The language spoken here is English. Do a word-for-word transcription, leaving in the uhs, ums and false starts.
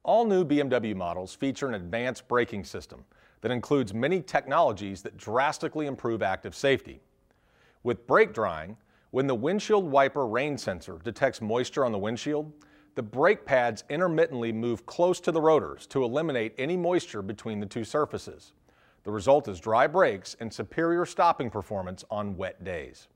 All new B M W models feature an advanced braking system that includes many technologies that drastically improve active safety. With brake drying, when the windshield wiper rain sensor detects moisture on the windshield, the brake pads intermittently move close to the rotors to eliminate any moisture between the two surfaces. The result is dry brakes and superior stopping performance on wet days.